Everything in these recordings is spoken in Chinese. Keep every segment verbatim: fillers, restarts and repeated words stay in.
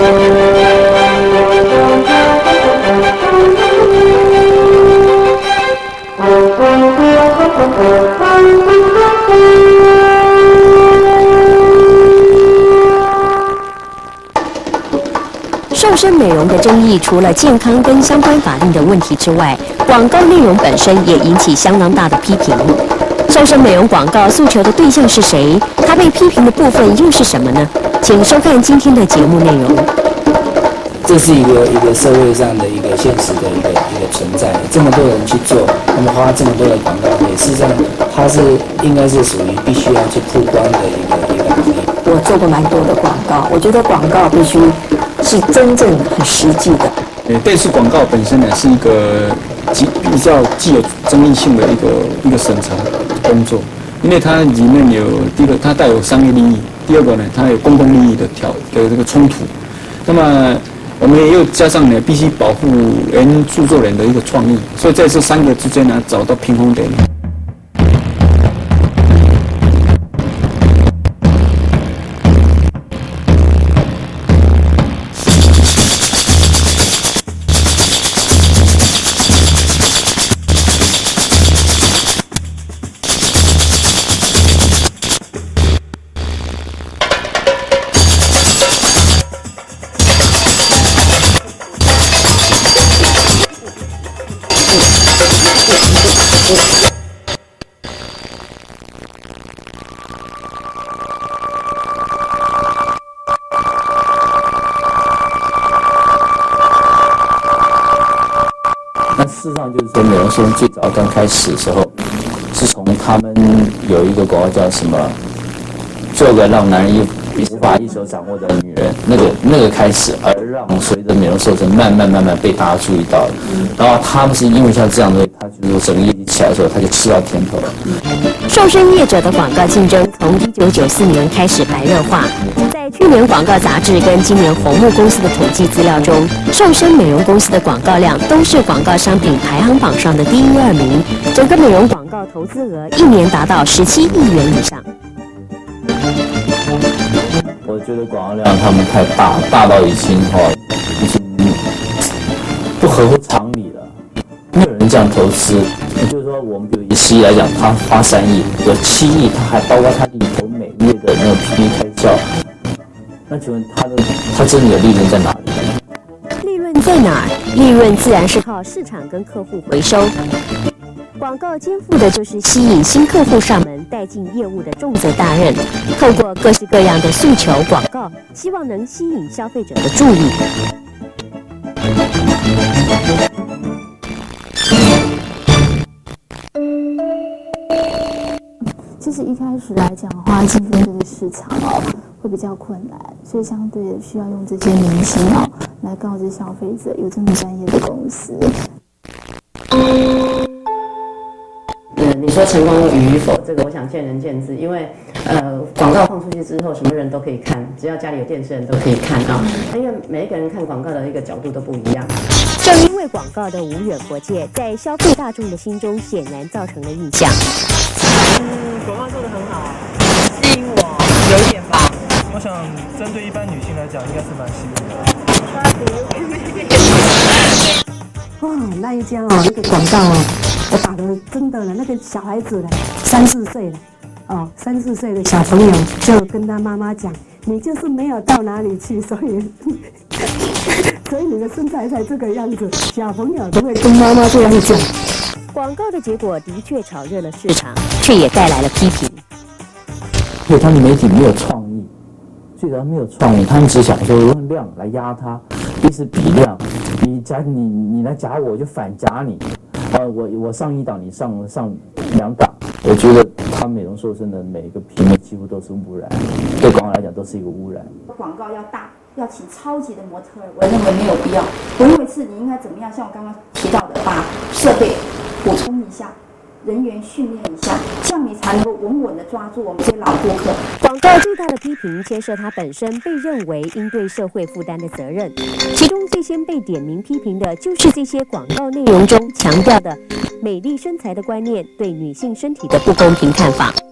瘦身美容的争议，除了健康跟相关法令的问题之外，广告内容本身也引起相当大的批评。瘦身美容广告诉求的对象是谁？它被批评的部分又是什么呢？请收看今天的节目内容。 这是一个一个社会上的一个现实的一个一个存在，这么多人去做，他们花这么多的广告费，事实上它是应该是属于必须要去曝光的一个一个行业。 我做过蛮多的广告，我觉得广告必须是真正很实际的。 呃，电视广告本身呢是一个极比较具有争议性的一个一个审查工作，因为它里面有第一个它带有商业利益，第二个呢它有公共利益的挑的这个冲突，那么我们也又加上呢必须保护原著作人的一个创意，所以在这三个之间呢找到平衡点。 那事实上就是说，美容瘦身最早刚开始的时候，是从他们有一个广告叫什么，做个让男人一无法一手掌握的女人，那个那个开始，而让随着美容瘦身慢慢慢慢被大家注意到了。然后他们是因为像这样的，他就是整个业绩起来的时候，他就吃到甜头了。 瘦身业者的广告竞争从一九九四年开始白热化。在去年广告杂志跟今年红木公司的统计资料中，瘦身美容公司的广告量都是广告商品排行榜上的第一二名，整个美容广告投资额一年达到十七亿元以上。 我觉得广告量他们太大，大到已经哈、哦，已经不合乎常理了。没有人这样投资，也就是说，我们比如以十亿来讲，他花三亿，有七亿，他还包括他里头每月的那个 P P 开销。那请问他的他真的有利润在哪里？ 利润在哪儿？利润自然是靠市场跟客户回收。广告肩负的就是吸引新客户上门、带进业务的重责大任。透过各式各样的诉求广告，希望能吸引消费者的注意。 其实一开始来讲的话，竞争这个市场哦会比较困难，所以相对的需要用这些明星哦来告知消费者有这么专业的公司。 嗯，你说成功与否，这个我想见仁见智，因为呃广告放出去之后，什么人都可以看，只要家里有电视人都可以看啊、哦，因为每一个人看广告的一个角度都不一样。 正因为广告的无远弗届，在消费大众的心中显然造成了印象。 嗯，广告做得很好，吸引我有一点吧。我想针对一般女性来讲，应该是蛮吸引的。 哇，那一家哦，那个广告哦，我打的真的了，那个小孩子呢，三四岁了，哦，三四岁的小朋友就跟他妈妈讲，你就是没有到哪里去，所以所以你的身材才这个样子。小朋友都会跟妈妈这样讲。 广告的结果的确炒热了市场，却也带来了批评。 因为他们媒体没有创意，最主要没有创意，他们只想说用量来压它，一是比量，你夹你你来夹我，我就反夹你，呃，我我上一档，你上上两档。我觉得他美容瘦身的每一个屏幕几乎都是污染，对广告来讲都是一个污染。 广告要大，要请超级的模特儿，我认为没有必要。我认为是你应该怎么样，像我刚刚提到的，把设备补充一下，人员训练一下，这样你才能够稳稳的抓住我们这些老顾客。 广告最大的批评牵涉它本身被认为应对社会负担的责任，其中最先被点名批评的就是这些广告内容中强调的美丽身材的观念对女性身体的不公平看法。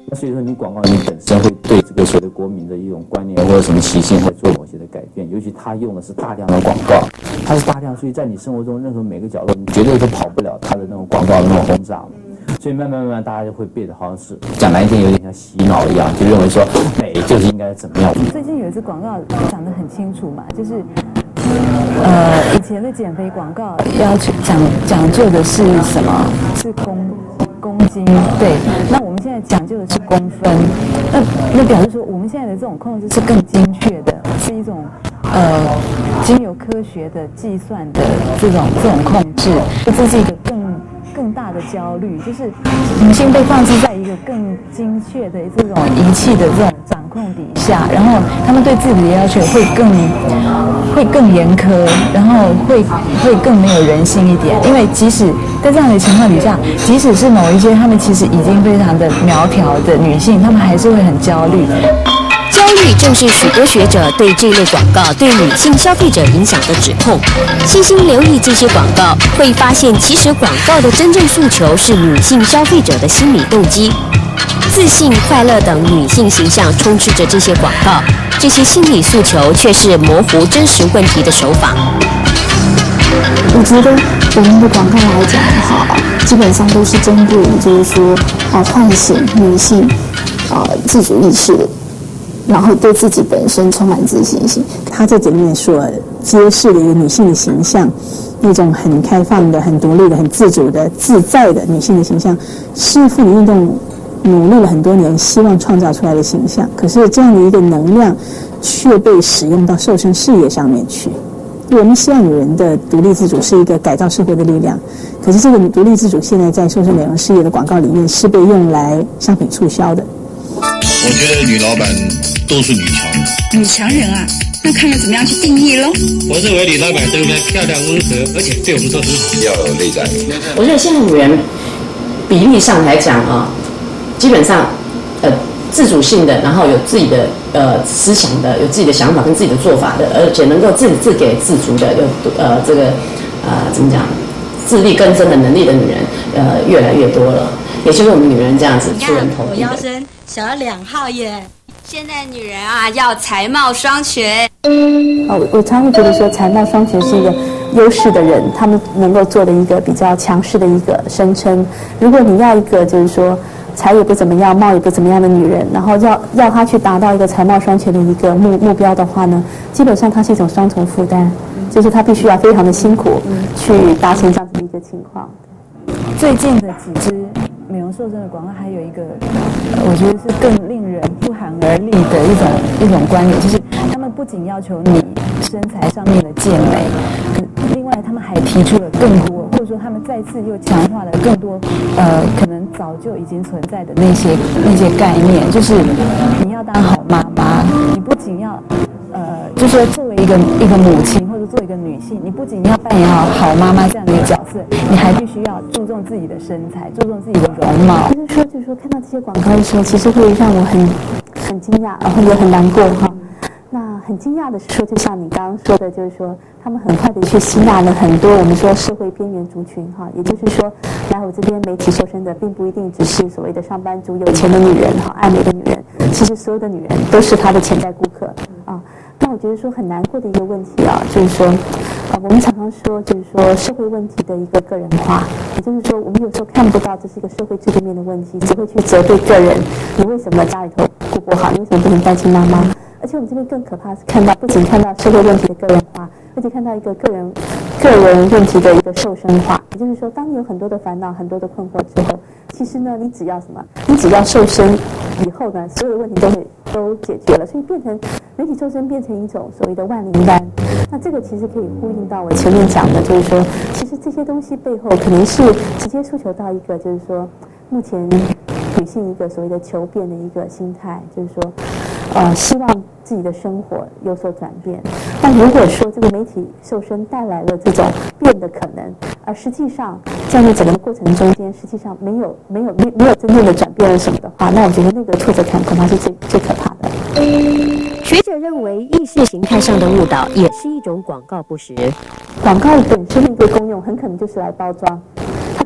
那所以说你广告你本身会对这个所谓的国民的一种观念或者什么习性会做某些的改变，尤其他用的是大量的广告，它是大量，所以在你生活中任何每个角落，你绝对都跑不了它的那种广告的那种轰炸。所以慢慢慢慢，大家就会变得好像是讲难听，有点像洗脑一样，就认为说美就是应该怎么样。 最近有一支广告讲得很清楚嘛，就是呃以前的减肥广告要求讲讲究的是什么？是公公斤，对。那我们现在讲究的是公分，那那表示说我们现在的这种控制是更精确的，是一种呃经由科学的计算的这种这种控制，这是一个更。更大的焦虑，就是女性被放置在一个更精确的这种仪器的这种掌控底下，然后她们对自己的要求会更会更严苛，然后会会更没有人性一点。因为即使在这样的情况底下，即使是某一些她们其实已经非常的苗条的女性，她们还是会很焦虑。 焦虑正是许多学者对这类广告对女性消费者影响的指控。细心留意这些广告，会发现其实广告的真正诉求是女性消费者的心理动机。自信、快乐等女性形象充斥着这些广告，这些心理诉求却是模糊真实问题的手法。 我觉得我们的广告来讲的话，基本上都是针对就是说啊唤醒女性啊自主意识的。然后对自己本身充满自信心。他在这里面所揭示的一个女性的形象，那种很开放的、很独立的、很自主的、自在的女性的形象，是妇女运动努力了很多年希望创造出来的形象。可是这样的一个能量却被使用到瘦身事业上面去。我们希望女人的独立自主是一个改造社会的力量，可是这个独立自主现在在瘦身美容事业的广告里面是被用来商品促销的。 我觉得女老板都是女强人。 女强人啊，那看要怎么样去定义咯。 我认为女老板都应该漂亮、温和，而且对我们都很好。要有内在。 我觉得现在女人比例上来讲啊，基本上呃自主性的，然后有自己的呃思想的，有自己的想法跟自己的做法的，而且能够自自给自足的，有呃这个呃怎么讲，自力更生的能力的女人呃越来越多了。也就是我们女人这样子出人头地的。 我腰身小了两号耶。现在女人啊，要才貌双全。 哦，我常会觉得说，才貌双全是一个优势的人，他们能够做的一个比较强势的一个声称。如果你要一个就是说才也不怎么样、貌也不怎么样的女人，然后要要她去达到一个才貌双全的一个目目标的话呢，基本上它是一种双重负担，就是她必须要非常的辛苦去达成这样子的一个情况。 最近的几支美容瘦身的广告还有一个，我觉得是更令人不寒而栗的一种一种观点，就是他们不仅要求你身材上面的健美，另外他们还提出了更多，或者说他们再次又强化了更多，呃，可能早就已经存在的那些那些概念，就是你要当好妈妈，你不仅要。呃，就是说作为一个一个母亲或者作为一个女性，你不仅要扮演好好妈妈这样的一个角色，你还必须要注重自己的身材，注重自己的容貌。 就是说，就是说，看到这些广告的时候，其实会让我很很惊讶，然后也很难过哈。那很惊讶的是说，就像你刚刚说的，就是说他们很快的去吸纳了很多我们说社会边缘族群哈，也就是说，来我这边媒体瘦身的，并不一定只是所谓的上班族、有钱的女人哈、爱美的女人，其实所有的女人都是他的潜在顾客啊。那我觉得说很难过的一个问题啊，就是说，啊，我们常常说，就是说社会问题的一个个人化，也就是说，我们有时候看不到这是一个社会制度面的问题，只会去责备个人，你为什么家里头顾不好，你为什么不能单亲妈妈？而且我们这边更可怕是看到，不仅看到社会问题的个人化，而且看到一个个人个人问题的一个瘦身化。也就是说，当你有很多的烦恼、很多的困惑之后，其实呢，你只要什么？你只要瘦身以后呢，所有的问题都会都解决了。所以变成媒体瘦身变成一种所谓的万灵丹。那这个其实可以呼应到我前面讲的，就是说，其实这些东西背后可能是直接诉求到一个，就是说，目前女性一个所谓的求变的一个心态，就是说。呃，希望自己的生活有所转变。但如果说这个媒体瘦身带来了这种变的可能，而实际上在那整个过程中间，实际上没有没有没没有真正的转变了什么的话，那我觉得那个挫折感恐怕是最最可怕的。 学者认为，意识形态上的误导也是一种广告不实。 广告本身的一个功用，很可能就是来包装。它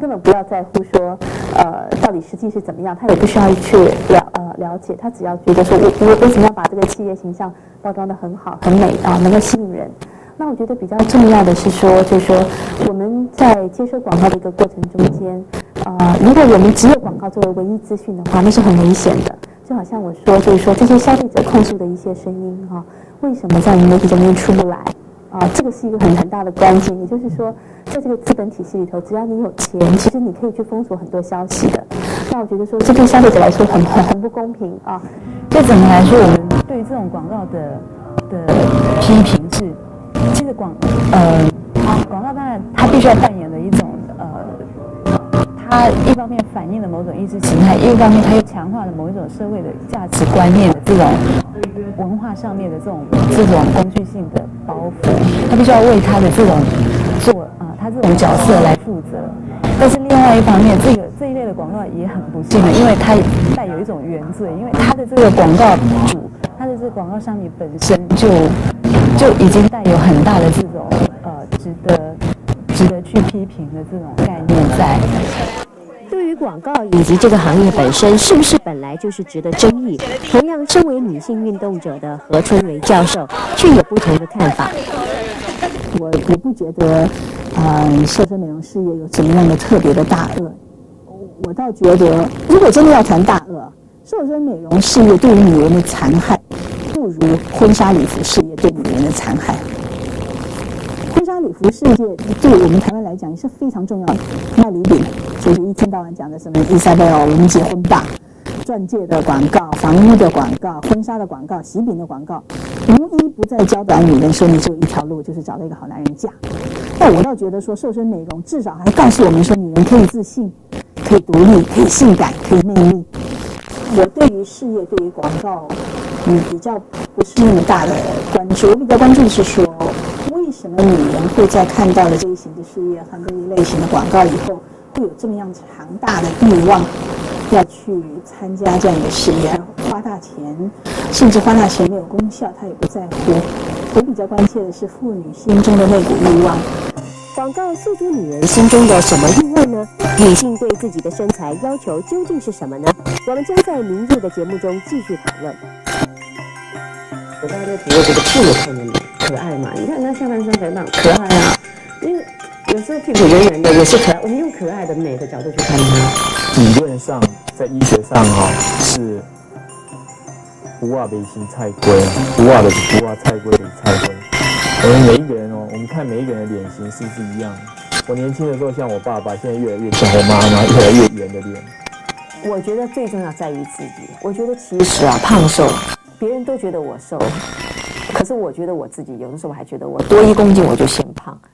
根本不要在乎说，呃，到底实际是怎么样，他也不需要去了呃了解，他只要觉得说我我我怎么样把这个企业形象包装得很好、很美啊，能够吸引人。那我觉得比较重要的是说，就是说我们在接收广告的一个过程中间，呃，如果我们只有广告作为唯一资讯的话，那是很危险的。就好像我说，就是说这些消费者控诉的一些声音哈、啊，为什么在我们媒体中间出不来？啊，这个是一个很很大的关键。也就是说，在这个资本体系里头，只要你有钱，其实你可以去封锁很多消息的。那我觉得说，这对消费者来说很很很不公平啊。 就整个来说，我们对于这种广告的的批评是。其实广呃广告当然它必须要扮演的一种呃，它一方面反映了某种意识形态，一方面它又强化了某一种社会的价值观念的这种文化上面的这种这种工具性的包袱，它必须要为它的这种做啊、呃、它这种角色来负责。但是另外一方面，这个这一类的广告也很不幸的，因为它带有一种原罪，因为它的这个广告主，它的这个广告商品本身就。就已经带有很大的这种呃值得值得去批评的这种概念在。 对于广告以及这个行业本身是不是本来就是值得争议，同样身为女性运动者的何春蕊教授却有不同的看法。 我我不觉得，呃，瘦身美容事业有什么样的特别的大恶。我倒觉得，如果真的要谈大恶，瘦身美容事业对于女人的残害。不如婚纱礼服事业对女人的残害。婚纱礼服事业对我们台湾来讲也是非常重要的，卖礼品就是一天到晚讲的什么伊莎贝尔我们结婚吧，钻戒的广告、房屋的广告、婚纱的广告、喜饼的广告，无一不在教导女人说你只有一条路，就是找到一个好男人嫁。但我倒觉得说瘦身美容至少还告诉我们说女人可以自信，可以独立，可以性感，可以魅力。我对于事业，对于广告。嗯，比较不是那么大的关注。我比较关注的是说，为什么女人会在看到了这一型的事业和这一类型的广告以后，会有这么样强大的欲望，要去参加这样一个事业，花大钱，甚至花大钱没有功效，她也不在乎。我比较关切的是妇女心中的那股欲望。 广告诉诸女人心中的什么欲望呢？女性对自己的身材要求究竟是什么呢？我们将在明日的节目中继续讨论。 大家都觉得这个屁股看着美可爱嘛？你看那下半身肥胖可爱啊，因为有时候屁股圆圆的也是可爱。我们用可爱的美的角度去看它。 理论上，在医学上哈、哦、是不袜背心菜龟，不袜的是不袜，菜龟的是菜龟。我们每一个人哦，我们看每一个人的脸型是不是一样？我年轻的时候像我爸爸，现在越来越像我妈妈，越来越圆的脸。 我觉得最重要在于自己。我觉得其实啊，胖瘦。别人都觉得我瘦，可是我觉得我自己有的时候还觉得我多一公斤我就嫌胖。